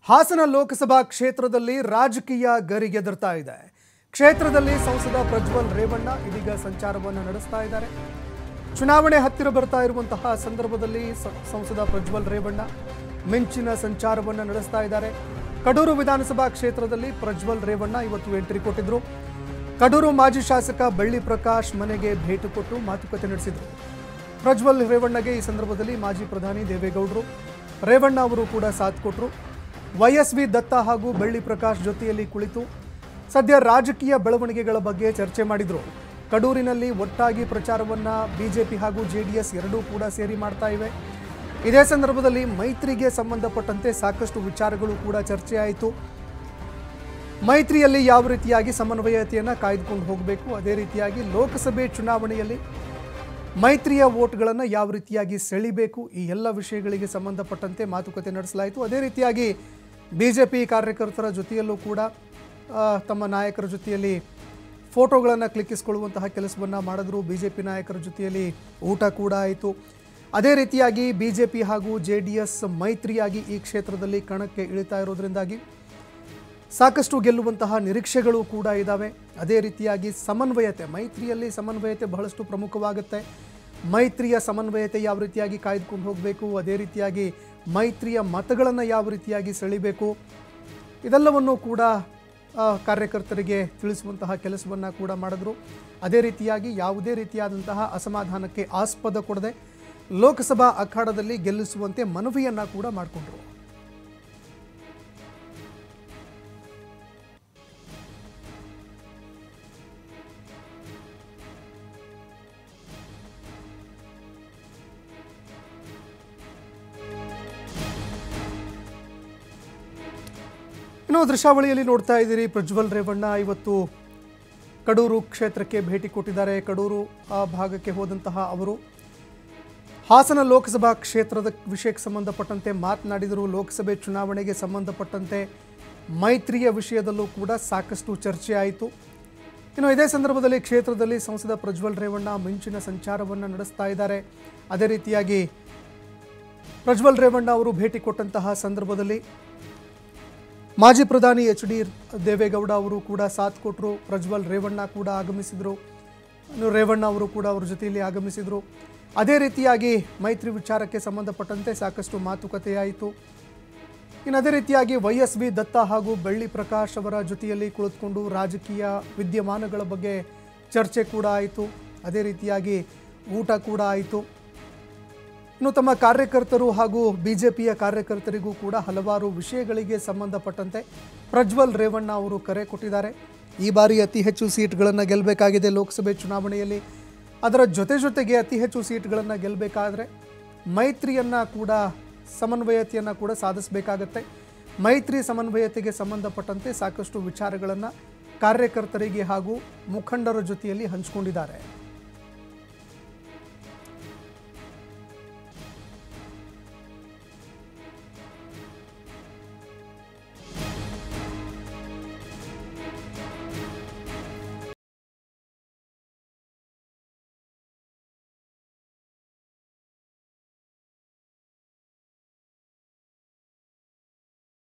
ಹಾಸನ ಲೋಕಸಭಾ ಕ್ಷೇತ್ರದಲ್ಲಿ ರಾಜಕೀಯ ಗರಿಗೆದರ್ತಾ ಇದೆ. ಕ್ಷೇತ್ರದಲ್ಲಿ ಸಂಸದ ಪ್ರಜ್ವಲ್ ರೇವಣ್ಣ ಇದೀಗ ಸಂಚಾರವನ್ನು ನಡೆಸ್ತಾ ಇದ್ದಾರೆ. ಚುನಾವಣೆ ಹತ್ತಿರ ಬರ್ತಾ ಇರುವಂತಹ ಸಂದರ್ಭದಲ್ಲಿ ಸಂಸದ ಪ್ರಜ್ವಲ್ ರೇವಣ್ಣ ಮಿಂಚಿನ ಸಂಚಾರವನ್ನು ನಡೆಸ್ತಾ ಇದ್ದಾರೆ. ಕಡೂರು ವಿಧಾನಸಭಾ ಕ್ಷೇತ್ರದಲ್ಲಿ ಪ್ರಜ್ವಲ್ ರೇವಣ್ಣ ಇವತ್ತು ಎಂಟ್ರಿ ಕೊಟ್ಟಿದ್ರು. ಕಡೂರು ಮಾಜಿ ಶಾಸಕ ಬಳ್ಳಿ ಪ್ರಕಾಶ್ ಮನೆಗೆ ಭೇಟಿ ಕೊಟ್ಟು ಮಾತುಕತೆ ನಡೆಸಿದರು. ಪ್ರಜ್ವಲ್ ರೇವಣ್ಣಗೆ ಈ ಸಂದರ್ಭದಲ್ಲಿ ಮಾಜಿ ಪ್ರಧಾನಿ ದೇವೇಗೌಡರು ರೇವಣ್ಣ ಅವರು ಕೂಡ ಸಾಥ್ ಕೊಟ್ಟರು. YSV ದತ್ತ ಹಾಗೂ ಬಳ್ಳಿ ಪ್ರಕಾಶ್ ಜೊತೆಯಲ್ಲಿ ಕುಳಿತು ಸದ್ಯ ರಾಜಕೀಯ ಬೆಳವಣಿಗೆಗಳ ಬಗ್ಗೆ ಚರ್ಚೆ ಮಾಡಿದರು. ಕಡೂರಿನಲ್ಲಿ ಒಟ್ಟಾಗಿ ಪ್ರಚಾರವನ್ನು ಬಿಜೆಪಿ ಹಾಗೂ JDS ಎರಡೂ ಕೂಡ ಸೇರಿ ಮಾಡ್ತಾ ಇವೆ. ಇದೇ ಸಂದರ್ಭದಲ್ಲಿ ಮೈತ್ರಿಗೆ ಸಂಬಂಧಪಟ್ಟಂತೆ ಸಾಕಷ್ಟು ವಿಚಾರಗಳು ಕೂಡ ಚರ್ಚೆ ಆಯಿತು. ಮೈತ್ರಿಯಲ್ಲಿ ಯಾವ ರೀತಿಯಾಗಿ ಸಮನ್ವಯತೆಯನ್ನು ಕಾಯ್ದುಕೊಂಡು ಹೋಗಬೇಕು, ಅದೇ ರೀತಿಯಾಗಿ ಲೋಕಸಭೆ ಚುನಾವಣೆಯಲ್ಲಿ ಮೈತ್ರಿಯ ವೋಟ್ಗಳನ್ನು ಯಾವ ರೀತಿಯಾಗಿ ಸೆಳಿಬೇಕು, ಈ ಎಲ್ಲ ವಿಷಯಗಳಿಗೆ ಸಂಬಂಧಪಟ್ಟಂತೆ ಮಾತುಕತೆ ನಡೆಸಲಾಯಿತು. ಅದೇ ರೀತಿಯಾಗಿ ಬಿಜೆಪಿ ಕಾರ್ಯಕರ್ತರ ಜೊತೆಯಲ್ಲೂ ಕೂಡ ತಮ್ಮ ನಾಯಕರ ಜೊತೆಯಲ್ಲಿ ಫೋಟೋಗಳನ್ನು ಕ್ಲಿಕ್ಕಿಸಿಕೊಳ್ಳುವಂತಹ ಕೆಲಸವನ್ನು ಮಾಡಿದ್ರು. ಬಿಜೆಪಿ ನಾಯಕರ ಜೊತೆಯಲ್ಲಿ ಊಟ ಕೂಡ ಆಯಿತು. ಅದೇ ರೀತಿಯಾಗಿ ಬಿಜೆಪಿ ಹಾಗೂ JDS ಮೈತ್ರಿಯಾಗಿ ಈ ಕ್ಷೇತ್ರದಲ್ಲಿ ಕಣಕ್ಕೆ ಇಳಿತಾ ಇರೋದ್ರಿಂದಾಗಿ ಸಾಕಷ್ಟು ಗೆಲ್ಲುವಂತಹ ನಿರೀಕ್ಷೆಗಳು ಕೂಡ ಇದ್ದಾವೆ. ಅದೇ ರೀತಿಯಾಗಿ ಸಮನ್ವಯತೆ, ಮೈತ್ರಿಯಲ್ಲಿ ಸಮನ್ವಯತೆ ಬಹಳಷ್ಟು ಪ್ರಮುಖವಾಗುತ್ತೆ. ಮೈತ್ರಿಯ ಸಮನ್ವಯತೆ ಯಾವ ರೀತಿಯಾಗಿ ಕಾಯ್ದುಕೊಂಡು ಹೋಗಬೇಕು, ಅದೇ ರೀತಿಯಾಗಿ ಮೈತ್ರಿಯ ಮತಗಳನ್ನು ಯಾವ ರೀತಿಯಾಗಿ ಸೆಳಿಬೇಕು, ಇದೆಲ್ಲವನ್ನು ಕೂಡ ಕಾರ್ಯಕರ್ತರಿಗೆ ತಿಳಿಸುವಂತಹ ಕೆಲಸವನ್ನು ಕೂಡ ಮಾಡಿದ್ರು. ಅದೇ ರೀತಿಯಾಗಿ ಯಾವುದೇ ರೀತಿಯಾದಂತಹ ಅಸಮಾಧಾನಕ್ಕೆ ಆಸ್ಪದ ಕೊಡದೆ ಲೋಕಸಭಾ ಅಖಾಡದಲ್ಲಿ ಗೆಲ್ಲಿಸುವಂತೆ ಮನವಿಯನ್ನು ಕೂಡ ಮಾಡಿಕೊಂಡ್ರು. ಇನ್ನು ದೃಶ್ಯಾವಳಿಯಲ್ಲಿ ನೋಡ್ತಾ ಇದ್ದೀರಿ, ಪ್ರಜ್ವಲ್ ರೇವಣ್ಣ ಇವತ್ತು ಕಡೂರು ಕ್ಷೇತ್ರಕ್ಕೆ ಭೇಟಿ ಕೊಟ್ಟಿದ್ದಾರೆ. ಕಡೂರು ಆ ಭಾಗಕ್ಕೆ ಹೋದಂತಹ ಅವರು ಹಾಸನ ಲೋಕಸಭಾ ಕ್ಷೇತ್ರದ ವಿಷಯಕ್ಕೆ ಸಂಬಂಧಪಟ್ಟಂತೆ ಮಾತನಾಡಿದರು. ಲೋಕಸಭೆ ಚುನಾವಣೆಗೆ ಸಂಬಂಧಪಟ್ಟಂತೆ ಮೈತ್ರಿಯ ವಿಷಯದಲ್ಲೂ ಕೂಡ ಸಾಕಷ್ಟು ಚರ್ಚೆ ಆಯಿತು. ಇನ್ನು ಇದೇ ಸಂದರ್ಭದಲ್ಲಿ ಕ್ಷೇತ್ರದಲ್ಲಿ ಸಂಸದ ಪ್ರಜ್ವಲ್ ರೇವಣ್ಣ ಮಿಂಚಿನ ಸಂಚಾರವನ್ನು ನಡೆಸ್ತಾ ಇದ್ದಾರೆ. ಅದೇ ರೀತಿಯಾಗಿ ಪ್ರಜ್ವಲ್ ರೇವಣ್ಣ ಅವರು ಭೇಟಿ ಕೊಟ್ಟಂತಹ ಸಂದರ್ಭದಲ್ಲಿ ಮಾಜಿ ಪ್ರಧಾನಿ HD ದೇವೇಗೌಡ ಅವರು ಕೂಡ ಸಾಥ್ ಕೊಟ್ಟರು. ಪ್ರಜ್ವಲ್ ರೇವಣ್ಣ ಕೂಡ ಆಗಮಿಸಿದರು. ರೇವಣ್ಣ ಅವರು ಕೂಡ ಅವರ ಜೊತೆಯಲ್ಲಿ ಆಗಮಿಸಿದರು. ಅದೇ ರೀತಿಯಾಗಿ ಮೈತ್ರಿ ವಿಚಾರಕ್ಕೆ ಸಂಬಂಧಪಟ್ಟಂತೆ ಸಾಕಷ್ಟು ಮಾತುಕತೆಯಾಯಿತು. ಇನ್ನು ಅದೇ ರೀತಿಯಾಗಿ YSV ದತ್ತ ಹಾಗೂ ಬಳ್ಳಿ ಪ್ರಕಾಶ್ ಅವರ ಜೊತೆಯಲ್ಲಿ ಕುಳಿತುಕೊಂಡು ರಾಜಕೀಯ ವಿದ್ಯಮಾನಗಳ ಬಗ್ಗೆ ಚರ್ಚೆ ಕೂಡ ಆಯಿತು. ಅದೇ ರೀತಿಯಾಗಿ ಊಟ ಕೂಡ ಆಯಿತು. ಇನ್ನು ತಮ್ಮ ಕಾರ್ಯಕರ್ತರು ಹಾಗೂ ಬಿಜೆಪಿಯ ಕಾರ್ಯಕರ್ತರಿಗೂ ಕೂಡ ಹಲವಾರು ವಿಷಯಗಳಿಗೆ ಸಂಬಂಧಪಟ್ಟಂತೆ ಪ್ರಜ್ವಲ್ ರೇವಣ್ಣ ಅವರು ಕರೆ ಕೊಟ್ಟಿದ್ದಾರೆ. ಈ ಬಾರಿ ಅತಿ ಹೆಚ್ಚು ಸೀಟ್ಗಳನ್ನು ಗೆಲ್ಲಬೇಕಾಗಿದೆ ಲೋಕಸಭೆ ಚುನಾವಣೆಯಲ್ಲಿ. ಅದರ ಜೊತೆಗೆ ಅತಿ ಹೆಚ್ಚು ಸೀಟ್ಗಳನ್ನು ಗೆಲ್ಲಬೇಕಾದ್ರೆ ಮೈತ್ರಿಯನ್ನು ಕೂಡ ಸಮನ್ವಯತೆಯನ್ನು ಕೂಡ ಸಾಧಿಸಬೇಕಾಗತ್ತೆ. ಮೈತ್ರಿ ಸಮನ್ವಯತೆಗೆ ಸಂಬಂಧಪಟ್ಟಂತೆ ಸಾಕಷ್ಟು ವಿಚಾರಗಳನ್ನು ಕಾರ್ಯಕರ್ತರಿಗೆ ಹಾಗೂ ಮುಖಂಡರ ಜೊತೆಯಲ್ಲಿ ಹಂಚಿಕೊಂಡಿದ್ದಾರೆ.